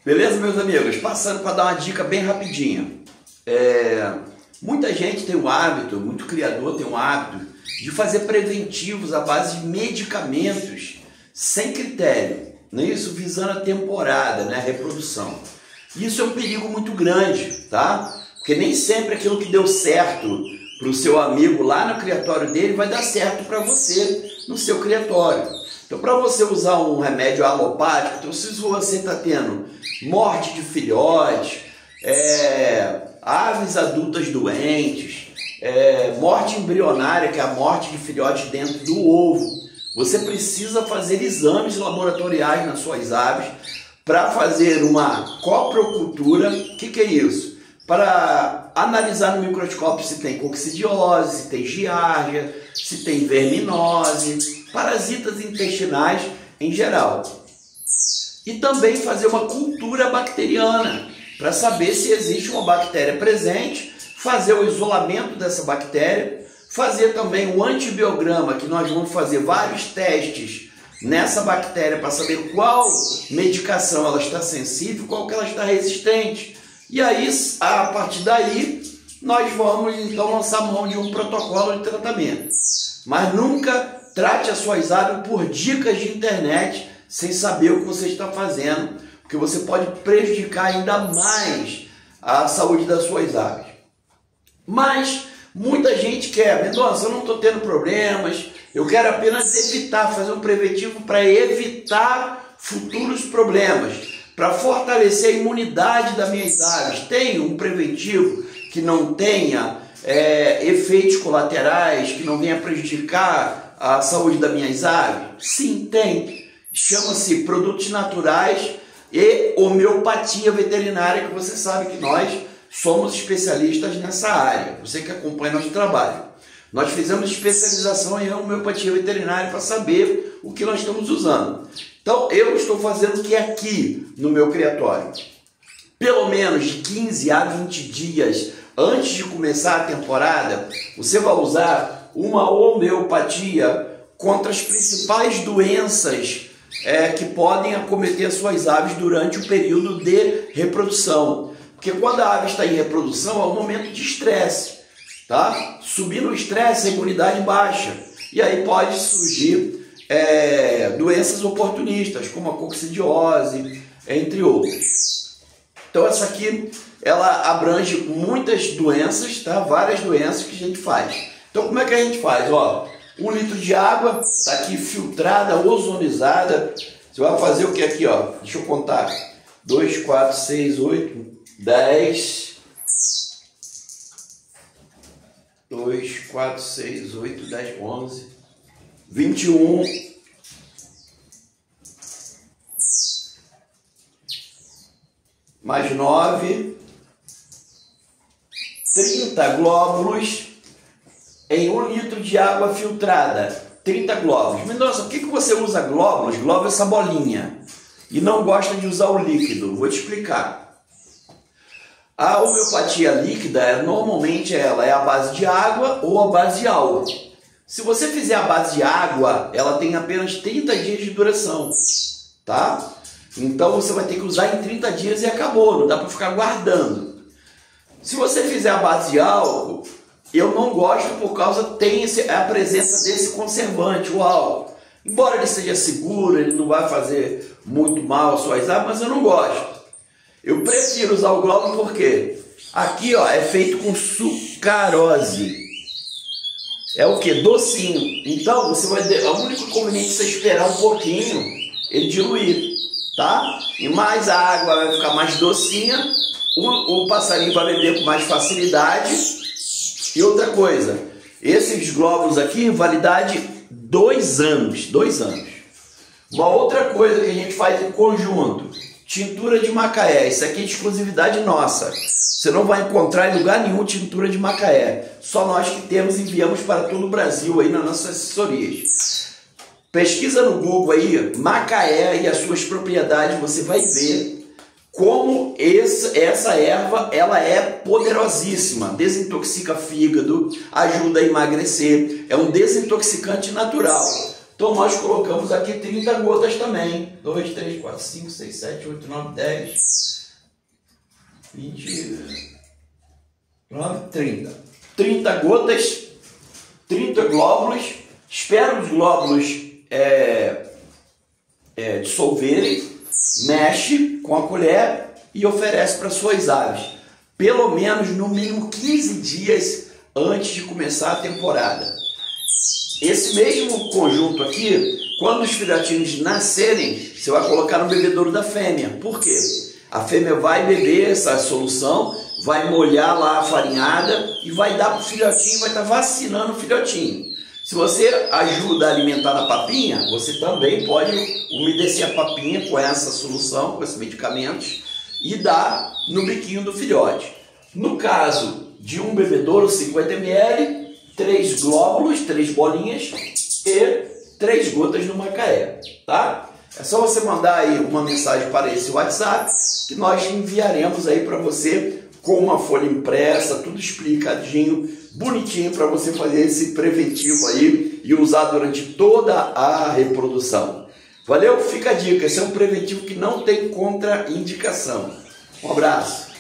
Beleza, meus amigos? Passando para dar uma dica bem rapidinha. Muita gente tem o hábito, muito criador tem o hábito de fazer preventivos à base de medicamentos sem critério, não é isso? Visando a temporada, né? A reprodução. Isso é um perigo muito grande, tá? Porque nem sempre aquilo que deu certo para o seu amigo lá no criatório dele vai dar certo para você no seu criatório. Então, para você usar um remédio alopático, então, se você está tendo morte de filhotes, aves adultas doentes, morte embrionária, que é a morte de filhotes dentro do ovo, você precisa fazer exames laboratoriais nas suas aves para fazer uma coprocultura. O que é isso? Para analisar no microscópio se tem coccidiose, se tem giardia, se tem verminose, parasitas intestinais em geral. E também fazer uma cultura bacteriana, para saber se existe uma bactéria presente, fazer o isolamento dessa bactéria, fazer também o antibiograma, que nós vamos fazer vários testes nessa bactéria para saber qual medicação ela está sensível, qual que ela está resistente. E aí, a partir daí, nós vamos então lançar mão de um protocolo de tratamento. Mas nunca trate as suas aves por dicas de internet sem saber o que você está fazendo, porque você pode prejudicar ainda mais a saúde das suas aves. Mas muita gente quer, Mendonça, eu não estou tendo problemas, eu quero apenas evitar, fazer um preventivo para evitar futuros problemas, para fortalecer a imunidade das minhas aves. Tem um preventivo que não tenha efeitos colaterais, que não venha prejudicar a saúde das minhas aves? Sim, tem. Chama-se produtos naturais e homeopatia veterinária, que você sabe que nós somos especialistas nessa área. Você que acompanha nosso trabalho. Nós fizemos especialização em homeopatia veterinária para saber o que nós estamos usando. Então, eu estou fazendo o que é aqui no meu criatório. Pelo menos de 15 a 20 dias antes de começar a temporada, você vai usar uma homeopatia contra as principais doenças que podem acometer as suas aves durante o período de reprodução. Porque quando a ave está em reprodução é um momento de estresse, tá? Subindo o estresse, a imunidade baixa. E aí pode surgir doenças oportunistas, como a coccidiose, entre outras. Então essa aqui, ela abrange muitas doenças, tá? Várias doenças que a gente faz. Então como é que a gente faz? Ó, 1 litro de água, está aqui filtrada, ozonizada. Você vai fazer o que aqui, ó? Deixa eu contar. 2, 4, 6, 8, 10. 2, 4, 6, 8, 10, 11, 21. Mais 9. 30 glóbulos em 1 litro de água filtrada. 30 glóbulos. Mendonça, por que você usa glóbulos? Glóbulo é essa bolinha. E não gosta de usar o líquido. Vou te explicar. A homeopatia líquida, normalmente ela é a base de água ou a base de álcool. Se você fizer a base de água, ela tem apenas 30 dias de duração, tá? Então você vai ter que usar em 30 dias e acabou, não dá para ficar guardando. Se você fizer a base de álcool, eu não gosto por causa tem a presença desse conservante, o álcool. Embora ele seja seguro, ele não vai fazer muito mal às suas aves, mas eu não gosto. Eu prefiro usar o glóbulo porque aqui, ó, é feito com sucarose. É o que? Docinho. Então, você vai ter, o único inconveniente é você esperar um pouquinho ele diluir, tá? E mais a água vai ficar mais docinha, o passarinho vai beber com mais facilidade. E outra coisa, esses glóbulos aqui, validade 2 anos. 2 anos. Uma outra coisa que a gente faz em conjunto, tintura de macaé. Isso aqui é de exclusividade nossa. Você não vai encontrar em lugar nenhum tintura de macaé. Só nós que temos, enviamos para todo o Brasil aí nas nossas assessorias. Pesquisa no Google aí, macaé e as suas propriedades, você vai ver como essa erva ela é poderosíssima. Desintoxica fígado, ajuda a emagrecer, é um desintoxicante natural. Então nós colocamos aqui 30 gotas também. 2, 3, 4, 5, 6, 7, 8, 9, 10, 20, 9, 30. 30 gotas, 30 glóbulos. Espera os glóbulos dissolverem, mexe com a colher e oferece para suas aves. Pelo menos, no mínimo 15 dias antes de começar a temporada. Esse mesmo conjunto aqui, quando os filhotinhos nascerem, você vai colocar no bebedouro da fêmea. Por quê? A fêmea vai beber essa solução, vai molhar lá a farinhada e vai dar para o filhotinho, vai estar vacinando o filhotinho. Se você ajuda a alimentar na papinha, você também pode umedecer a papinha com essa solução, com esses medicamentos, e dar no biquinho do filhote. No caso de um bebedouro, 50 ml, 3 glóbulos, 3 bolinhas e 3 gotas no Macaé, tá? É só você mandar aí uma mensagem para esse WhatsApp que nós enviaremos aí para você com uma folha impressa, tudo explicadinho, bonitinho para você fazer esse preventivo aí e usar durante toda a reprodução. Valeu? Fica a dica, esse é um preventivo que não tem contraindicação. Um abraço.